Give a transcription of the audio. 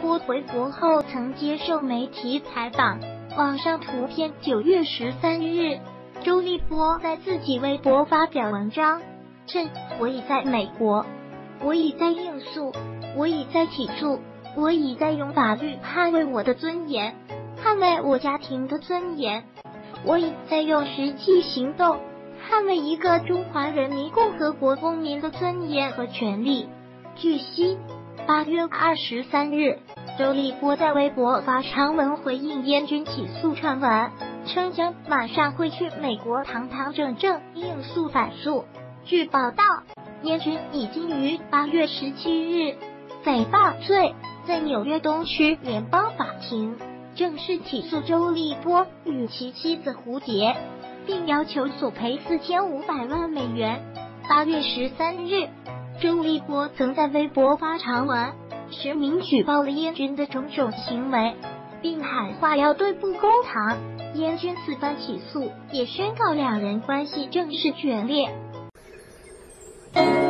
波回国后曾接受媒体采访。网上图片9月13日，周立波在自己微博发表文章，称我已在美国，我已在应诉，我已在起诉，我已在用法律捍卫我的尊严，捍卫我家庭的尊严，我已在用实际行动捍卫一个中华人民共和国公民的尊严和权利。据悉，8月23日，周立波在微博发长文回应燕军起诉传闻，称将马上会去美国堂堂正正应诉反诉。据报道，燕军已经于8月17日诽谤罪在纽约东区联邦法庭正式起诉周立波与其妻子胡洁，并要求索赔4500万美元。8月13日，周立波曾在微博发长文，实名举报了燕军的种种行为，并喊话要对簿公堂。燕军此番起诉也宣告两人关系正式决裂。